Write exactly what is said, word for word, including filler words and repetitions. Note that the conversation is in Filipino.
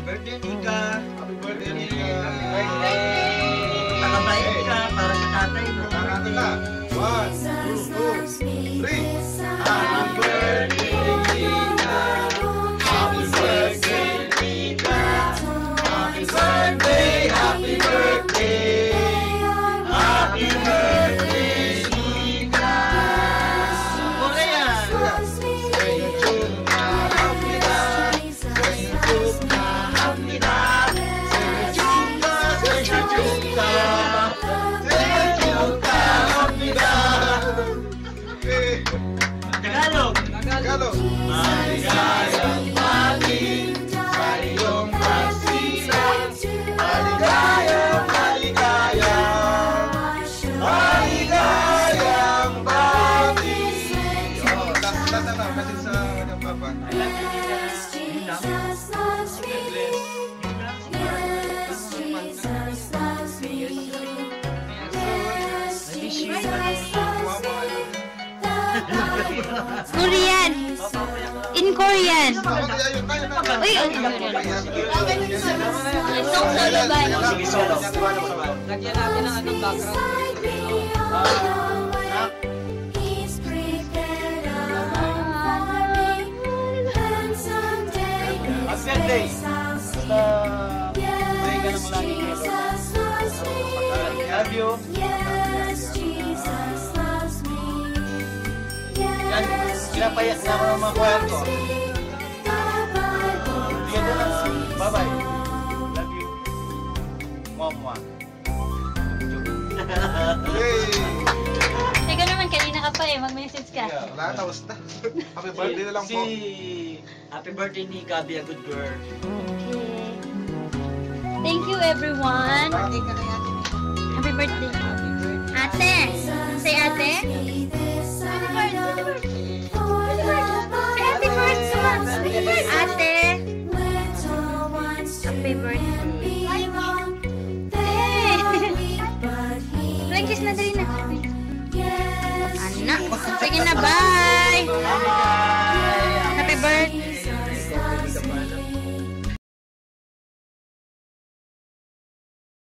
birthday, Nika. Happy birthday, Nika. Happy birthday. Nakabait ka para sa tatay mo. Nakakata na. One, two, two, three. Happy birthday, Nika. Happy birthday, Nika. Happy birthday, happy birthday. Happy birthday, Nika. Boleh ya? Tagalog. Tagalog. Maligayang pagin sa iyong pagsilang. Maligayang, maligayang, maligayang pagin. Oh, last last na na. Message sa kanyang papa. Korean. In Korean. Uy, song solo ba? Sige, solo. Lagyan natin ng anong background. Happy birthday. Basta may ka naman lagi kayo. Love you. Yan, pinapayak na ako ng mga choir ko. Bigyan ko lang. Bye-bye. Love you. Mwah-mwah. Yay! Ikaw naman, kanina ka pa eh. Mag-message ka. Wala, tapos na. Happy birthday na lang po. Si happy birthday ni Gabi, a good girl. Okay. Thank you, everyone. Birthday ka na yan. Happy birthday. Ate. Say ate. Happy birthday. Happy birthday. Ate. Happy birthday. Hey. Lang kiss na dali na. Anak. Sige na ba?